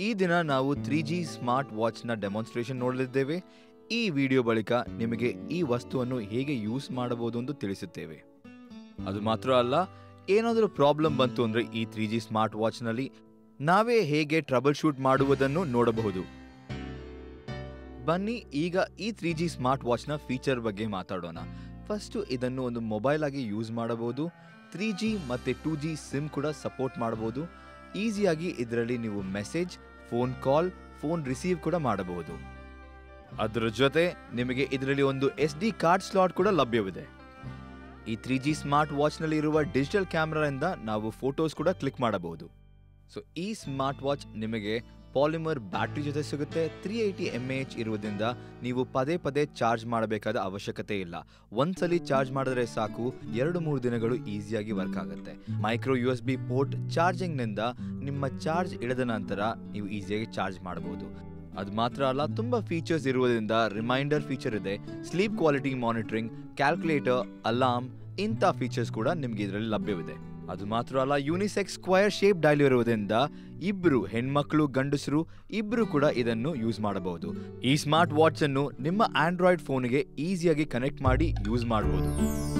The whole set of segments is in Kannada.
ದಿನ ನಾವು 3G ಸ್ಮಾರ್ಟ್ ವಾಚ್ನ ಡೆಮಾನ್ಸ್ಟ್ರೇಷನ್ ನೋಡಲಿದ್ದೇವೆ. ಈ ವಿಡಿಯೋ ಬಳಿಕ ನಿಮಗೆ ಈ ವಸ್ತುವನ್ನು ಹೇಗೆ ಯೂಸ್ ಮಾಡಬಹುದು ಎಂದು ತಿಳಿಸುತ್ತೇವೆ. ಅದು ಮಾತ್ರ ಅಲ್ಲ, ಏನಾದರೂ ಪ್ರಾಬ್ಲಮ್ ಬಂತು ಅಂದರೆ ಈ 3G ಸ್ಮಾರ್ಟ್ ವಾಚ್ನಲ್ಲಿ ನಾವೇ ಹೇಗೆ ಟ್ರಬಲ್ ಶೂಟ್ ಮಾಡುವುದನ್ನು ನೋಡಬಹುದು. ಬನ್ನಿ ಈಗ ಈ 3G ಸ್ಮಾರ್ಟ್ ವಾಚ್ನ ಫೀಚರ್ ಬಗ್ಗೆ ಮಾತಾಡೋಣ. ಫಸ್ಟು ಇದನ್ನು ಒಂದು ಮೊಬೈಲ್ ಆಗಿ ಯೂಸ್ ಮಾಡಬಹುದು. 3G ಮತ್ತು 2G ಸಿಮ್ ಕೂಡ ಸಪೋರ್ಟ್ ಮಾಡಬಹುದು. ಈಸಿಯಾಗಿ ಇದರಲ್ಲಿ ನೀವು message, phone call, phone receive ಕೂಡ ಮಾಡಬಹುದು. ಅದರ ಜೊತೆ ನಿಮಗೆ ಇದರಲ್ಲಿ ಒಂದು SD ಕಾರ್ಡ್ ಸ್ಲಾಟ್ ಕೂಡ ಲಭ್ಯವಿದೆ. ಈ 3G ಸ್ಮಾರ್ಟ್ ವಾಚ್ನಲ್ಲಿ ಇರುವ ಡಿಜಿಟಲ್ ಕ್ಯಾಮ್ರಾದಿಂದ ನಾವು ಫೋಟೋಸ್ ಕೂಡ ಕ್ಲಿಕ್ ಮಾಡಬಹುದು. ಸೊ ಈ ಸ್ಮಾರ್ಟ್ ವಾಚ್ ನಿಮಗೆ ಪಾಲಿಮರ್ ಬ್ಯಾಟ್ರಿ ಜೊತೆ ಸಿಗುತ್ತೆ. 380 mAh ಇರುವುದರಿಂದ ನೀವು ಪದೇ ಪದೇ ಚಾರ್ಜ್ ಮಾಡಬೇಕಾದ ಅವಶ್ಯಕತೆ ಇಲ್ಲ. ಒಂದ್ಸಲಿ ಚಾರ್ಜ್ ಮಾಡಿದ್ರೆ ಸಾಕು, 2-3 ದಿನಗಳು ಈಸಿಯಾಗಿ ವರ್ಕ್ ಆಗುತ್ತೆ. ಮೈಕ್ರೋ USB ಪೋರ್ಟ್ ಚಾರ್ಜಿಂಗ್ನಿಂದ ನಿಮ್ಮ ಚಾರ್ಜ್ ಇಳಿದ ನಂತರ ನೀವು ಈಸಿಯಾಗಿ ಚಾರ್ಜ್ ಮಾಡಬಹುದು. ಅದು ಮಾತ್ರ ಅಲ್ಲ, ತುಂಬ ಫೀಚರ್ಸ್ ಇರುವುದರಿಂದ ರಿಮೈಂಡರ್ ಫೀಚರ್ ಇದೆ, sleep quality monitoring, calculator, alarm, ಇಂಥ ಫೀಚರ್ಸ್ ಕೂಡ ನಿಮಗೆ ಇದರಲ್ಲಿ ಲಭ್ಯವಿದೆ. ಅದು ಮಾತ್ರ ಅಲ್ಲ, ಯೂನಿಸೆಕ್ಸ್ ಸ್ಕ್ವೇರ್ ಶೇಪ್ ಡೈಲ್ ಇರುವುದರಿಂದ ಇಬ್ರು ಹೆಣ್ಮಕ್ಳು ಗಂಡಸರು ಇಬ್ರು ಕೂಡ ಇದನ್ನು ಯೂಸ್ ಮಾಡಬಹುದು. ಈ ಸ್ಮಾರ್ಟ್ ವಾಚ್ ಅನ್ನು ನಿಮ್ಮ ಆಂಡ್ರಾಯ್ಡ್ ಫೋನ್ಗೆ ಈಸಿಯಾಗಿ ಕನೆಕ್ಟ್ ಮಾಡಿ ಯೂಸ್ ಮಾಡಬಹುದು.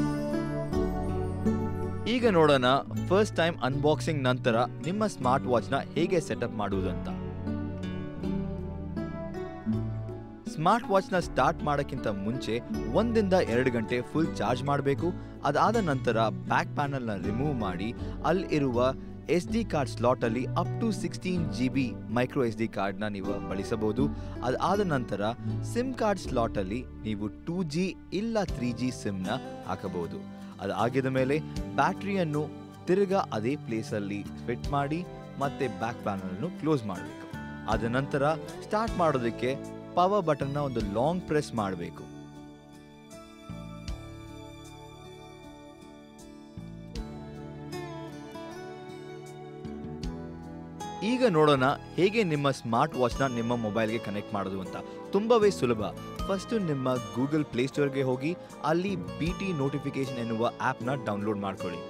ಈಗ ನೋಡೋಣ ಫಸ್ಟ್ ಟೈಮ್ ಅನ್ಬಾಕ್ಸಿಂಗ್ ನಂತರ ನಿಮ್ಮ ಸ್ಮಾರ್ಟ್ ವಾಚ್ನ ಹೇಗೆ ಸೆಟಪ್ ಮಾಡುವುದಂತ. ಸ್ಮಾರ್ಟ್ ವಾಚ್ನ ಸ್ಟಾರ್ಟ್ ಮಾಡೋಕ್ಕಿಂತ ಮುಂಚೆ 1-2 ಗಂಟೆ ಫುಲ್ ಚಾರ್ಜ್ ಮಾಡಬೇಕು. ಅದಾದ ನಂತರ ಬ್ಯಾಕ್ ಪ್ಯಾನಲ್ನ ರಿಮೂವ್ ಮಾಡಿ ಅಲ್ಲಿರುವ SD ಕಾರ್ಡ್ ಸ್ಲಾಟಲ್ಲಿ up to 16 GB micro SD ಕಾರ್ಡ್ನ ನೀವು ಬಳಸಬಹುದು. ಅದಾದ ನಂತರ ಸಿಮ್ ಕಾರ್ಡ್ ಸ್ಲಾಟಲ್ಲಿ ನೀವು 2G ಇಲ್ಲ 3G ಸಿಮ್ನ ಹಾಕಬಹುದು. ಅದಾಗಿದ ಮೇಲೆ ಬ್ಯಾಟ್ರಿಯನ್ನು ತಿರ್ಗಾ ಅದೇ ಪ್ಲೇಸಲ್ಲಿ ಫಿಟ್ ಮಾಡಿ ಮತ್ತೆ ಬ್ಯಾಕ್ ಪ್ಯಾನಲನ್ನು ಕ್ಲೋಸ್ ಮಾಡಬೇಕು. ಅದ ನಂತರ ಸ್ಟಾರ್ಟ್ ಮಾಡೋದಕ್ಕೆ ಪವರ್ ಬಟನ್ನ ಒಂದು ಲಾಂಗ್ ಪ್ರೆಸ್ ಮಾಡಬೇಕು. ಈಗ ನೋಡೋಣ ಹೇಗೆ ನಿಮ್ಮ ಸ್ಮಾರ್ಟ್ ವಾಚ್ನ ನಿಮ್ಮ ಮೊಬೈಲ್ಗೆ ಕನೆಕ್ಟ್ ಮಾಡೋದು ಅಂತ. ತುಂಬವೇ ಸುಲಭ. ಫಸ್ಟ್ ನಿಮ್ಮ ಗೂಗಲ್ ಪ್ಲೇಸ್ಟೋರ್ಗೆ ಹೋಗಿ ಅಲ್ಲಿ BT ನೋಟಿಫಿಕೇಶನ್ ಎನ್ನುವ ಆ್ಯಪ್ನ ಡೌನ್ಲೋಡ್ ಮಾಡ್ಕೊಳ್ಳಿ.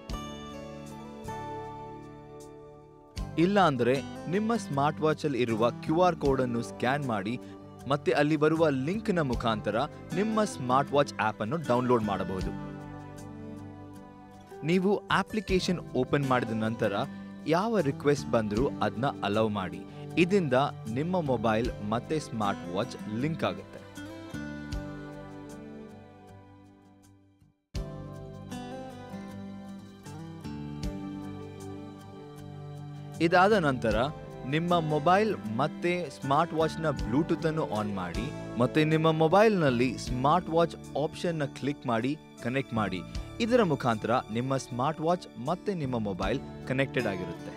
ಇಲ್ಲ ಅಂದರೆ ನಿಮ್ಮ ಸ್ಮಾರ್ಟ್ ವಾಚಲ್ಲಿ ಇರುವ QR ಕೋಡನ್ನು ಸ್ಕ್ಯಾನ್ ಮಾಡಿ ಮತ್ತೆ ಅಲ್ಲಿ ಬರುವ ಲಿಂಕ್ನ ಮುಖಾಂತರ ನಿಮ್ಮ ಸ್ಮಾರ್ಟ್ ವಾಚ್ ಆ್ಯಪ್ ಅನ್ನು ಡೌನ್ಲೋಡ್ ಮಾಡಬಹುದು. ನೀವು ಅಪ್ಲಿಕೇಶನ್ ಓಪನ್ ಮಾಡಿದ ನಂತರ ಯಾವ ರಿಕ್ವೆಸ್ಟ್ ಬಂದರೂ ಅದನ್ನ ಅಲೌ ಮಾಡಿ. ಇದರಿಂದ ನಿಮ್ಮ ಮೊಬೈಲ್ ಮತ್ತೆ ಸ್ಮಾರ್ಟ್ ವಾಚ್ ಲಿಂಕ್ ಆಗುತ್ತೆ. ಇದಾದ ನಂತರ ನಿಮ್ಮ ಮೊಬೈಲ್ ಮತ್ತೆ ಸ್ಮಾರ್ಟ್ ವಾಚ್ನ ಬ್ಲೂಟೂತ್ ಅನ್ನು ಆನ್ ಮಾಡಿ ಮತ್ತೆ ನಿಮ್ಮ ಮೊಬೈಲ್ನಲ್ಲಿ ಸ್ಮಾರ್ಟ್ ವಾಚ್ ಆಪ್ಷನ್ನ ಕ್ಲಿಕ್ ಮಾಡಿ ಕನೆಕ್ಟ್ ಮಾಡಿ. ಇದರ ಮುಖಾಂತರ ನಿಮ್ಮ ಸ್ಮಾರ್ಟ್ ವಾಚ್ ಮತ್ತೆ ನಿಮ್ಮ ಮೊಬೈಲ್ ಕನೆಕ್ಟೆಡ್ ಆಗಿರುತ್ತೆ.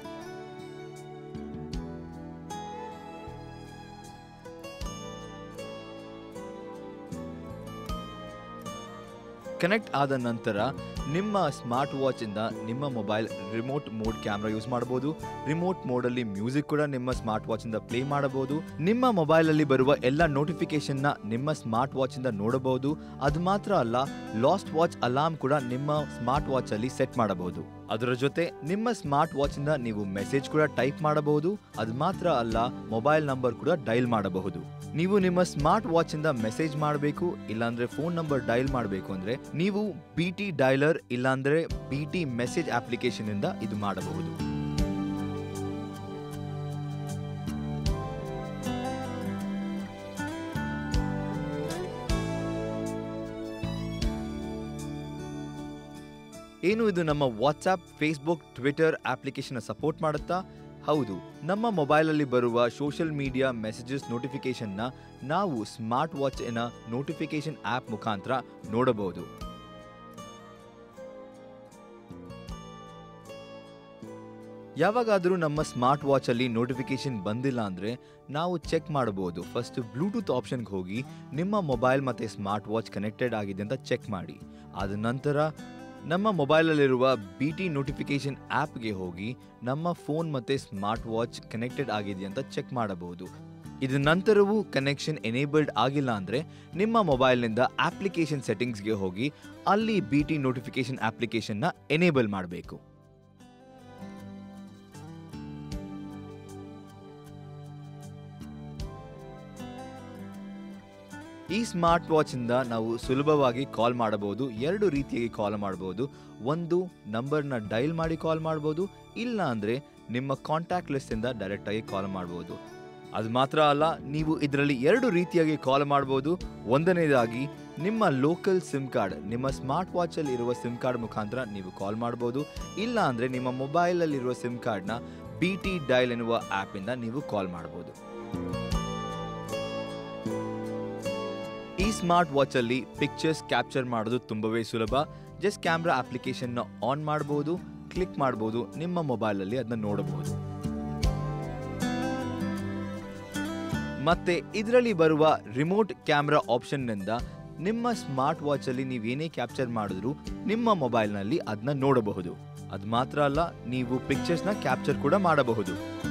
ಕನೆಕ್ಟ್ ಆದ ನಂತರ ನಿಮ್ಮ ಸ್ಮಾರ್ಟ್ ವಾಚ್ ಇಂದ ನಿಮ್ಮ mobile remote mode camera use ಮಾಡಬಹುದು. ರಿಮೋಟ್ ಮೋಡ್ ಅಲ್ಲಿ ಮ್ಯೂಸಿಕ್ ಕೂಡ ನಿಮ್ಮ ಸ್ಮಾರ್ಟ್ ವಾಚ್ ಇಂದ ಪ್ಲೇ ಮಾಡಬಹುದು. ನಿಮ್ಮ ಮೊಬೈಲ್ ಅಲ್ಲಿ ಬರುವ ಎಲ್ಲ ನೋಟಿಫಿಕೇಶನ್ ನ ನಿಮ್ಮ ಸ್ಮಾರ್ಟ್ ವಾಚ್ ಇಂದ ನೋಡಬಹುದು. ಅದು ಮಾತ್ರ ಅಲ್ಲ, ಲಾಸ್ಟ್ ವಾಚ್ ಅಲಾರ್ಮ್ ಕೂಡ ನಿಮ್ಮ ಸ್ಮಾರ್ಟ್ ವಾಚ್ ಅಲ್ಲಿ ಸೆಟ್ ಮಾಡಬಹುದು. ಅದರ ಜೊತೆ ನಿಮ್ಮ ಸ್ಮಾರ್ಟ್ ವಾಚ್ ಇಂದ ನೀವು ಮೆಸೇಜ್ ಕೂಡ ಟೈಪ್ ಮಾಡಬಹುದು. ಅದು ಮಾತ್ರ ಅಲ್ಲ, ಮೊಬೈಲ್ ನಂಬರ್ ಕೂಡ ಡೈಲ್ ಮಾಡಬಹುದು. ನೀವು ನಿಮ್ಮ ಸ್ಮಾರ್ಟ್ ವಾಚ್ ಇಂದ ಮೆಸೇಜ್ ಮಾಡಬೇಕು ಇಲ್ಲಾಂದ್ರೆ ಫೋನ್ ನಂಬರ್ ಡೈಲ್ ಮಾಡಬೇಕು ಅಂದ್ರೆ ನೀವು BT ಡೈಲರ್ ಇಲ್ಲಾಂದ್ರೆ BT ಮೆಸೇಜ್ ಅಪ್ಲಿಕೇಶನ್ ಇಂದ ಇದು ಮಾಡಬಹುದು. ಏನು ಇದು ನಮ್ಮ WhatsApp, Facebook, Twitter application support ಮಾಡುತ್ತಾ? ಹೌದು. ನಮ್ಮ ಮೊಬೈಲಲ್ಲಿ ಬರುವ ಸೋಷಿಯಲ್ ಮೀಡಿಯಾ ಮೆಸೇಜಸ್ ನೋಟಿಫಿಕೇಶನ್ನ ನಾವು ಸ್ಮಾರ್ಟ್ ವಾಚಿನ ನೋಟಿಫಿಕೇಶನ್ ಆ್ಯಪ್ ಮುಖಾಂತರ ನೋಡಬಹುದು. ಯಾವಾಗಾದರೂ ನಮ್ಮ ಸ್ಮಾರ್ಟ್ ವಾಚಲ್ಲಿ ನೋಟಿಫಿಕೇಶನ್ ಬಂದಿಲ್ಲ ಅಂದರೆ ನಾವು ಚೆಕ್ ಮಾಡಬಹುದು. ಫಸ್ಟ್ ಬ್ಲೂಟೂತ್ ಆಪ್ಷನ್ಗೆ ಹೋಗಿ ನಿಮ್ಮ ಮೊಬೈಲ್ ಮತ್ತು ಸ್ಮಾರ್ಟ್ ವಾಚ್ ಕನೆಕ್ಟೆಡ್ ಆಗಿದೆ ಅಂತ ಚೆಕ್ ಮಾಡಿ. ಆದ ನಂತರ ನಮ್ಮ ಮೊಬೈಲಲ್ಲಿರುವ BT ನೋಟಿಫಿಕೇಶನ್ ಆ್ಯಪ್ಗೆ ಹೋಗಿ ನಮ್ಮ ಫೋನ್ ಮತ್ತು ಸ್ಮಾರ್ಟ್ ವಾಚ್ ಕನೆಕ್ಟೆಡ್ ಆಗಿದೆ ಅಂತ ಚೆಕ್ ಮಾಡಬಹುದು. ಇದ ನಂತರವೂ ಕನೆಕ್ಷನ್ ಎನೇಬಲ್ಡ್ ಆಗಿಲ್ಲ ಅಂದರೆ ನಿಮ್ಮ ಮೊಬೈಲ್ನಿಂದ ಅಪ್ಲಿಕೇಶನ್ ಸೆಟ್ಟಿಂಗ್ಸ್ಗೆ ಹೋಗಿ ಅಲ್ಲಿ BT ನೋಟಿಫಿಕೇಶನ್ ಅಪ್ಲಿಕೇಶನ್ನ ಎನೇಬಲ್ ಮಾಡಬೇಕು. ಈ ಸ್ಮಾರ್ಟ್ ವಾಚಿಂದ ನಾವು ಸುಲಭವಾಗಿ ಕಾಲ್ ಮಾಡಬಹುದು. 2 ರೀತಿಯಾಗಿ ಕಾಲ್ ಮಾಡಬಹುದು. ಒಂದು ನಂಬರ್ನ ಡೈಲ್ ಮಾಡಿ ಕಾಲ್ ಮಾಡಬಹುದು, ಇಲ್ಲ ಅಂದರೆ ನಿಮ್ಮ ಕಾಂಟ್ಯಾಕ್ಟ್ ಲಿಸ್ಟಿಂದ ಡೈರೆಕ್ಟಾಗಿ ಕಾಲ್ ಮಾಡಬಹುದು. ಅದು ಮಾತ್ರ ಅಲ್ಲ, ನೀವು ಇದರಲ್ಲಿ 2 ರೀತಿಯಾಗಿ ಕಾಲ್ ಮಾಡಬಹುದು. ಒಂದನೇದಾಗಿ ನಿಮ್ಮ ಲೋಕಲ್ ಸಿಮ್ ಕಾರ್ಡ್, ನಿಮ್ಮ ಸ್ಮಾರ್ಟ್ ವಾಚಲ್ಲಿ ಇರುವ ಸಿಮ್ ಕಾರ್ಡ್ ಮುಖಾಂತರ ನೀವು ಕಾಲ್ ಮಾಡಬಹುದು. ಇಲ್ಲ ಅಂದರೆ ನಿಮ್ಮ ಮೊಬೈಲಲ್ಲಿರುವ ಸಿಮ್ ಕಾರ್ಡ್ನ BT ಡೈಲ್ ಎನ್ನುವ ಆ್ಯಪಿಂದ ನೀವು ಕಾಲ್ ಮಾಡಬಹುದು. ಈ ಸ್ಮಾರ್ಟ್ ವಾಚಲ್ಲಿ ಪಿಕ್ಚರ್ಸ್ ಕ್ಯಾಪ್ಚರ್ ಮಾಡೋದು ತುಂಬವೇ ಸುಲಭ. ಜಸ್ಟ್ ಕ್ಯಾಮ್ರಾ ಅಪ್ಲಿಕೇಶನ್ನ ಆನ್ ಮಾಡಬಹುದು, ಕ್ಲಿಕ್ ಮಾಡಬಹುದು, ನಿಮ್ಮ ಮೊಬೈಲಲ್ಲಿ ಅದನ್ನ ನೋಡಬಹುದು. ಮತ್ತೆ ಇದರಲ್ಲಿ ಬರುವ ರಿಮೋಟ್ ಕ್ಯಾಮ್ರಾ ಆಪ್ಷನ್ನಿಂದ ನಿಮ್ಮ ಸ್ಮಾರ್ಟ್ ವಾಚಲ್ಲಿ ನೀವೇನೇ ಕ್ಯಾಪ್ಚರ್ ಮಾಡಿದ್ರು ನಿಮ್ಮ ಮೊಬೈಲ್ನಲ್ಲಿ ಅದನ್ನ ನೋಡಬಹುದು. ಅದು ಮಾತ್ರ ಅಲ್ಲ, ನೀವು ಪಿಕ್ಚರ್ಸ್ನ ಕ್ಯಾಪ್ಚರ್ ಕೂಡ ಮಾಡಬಹುದು.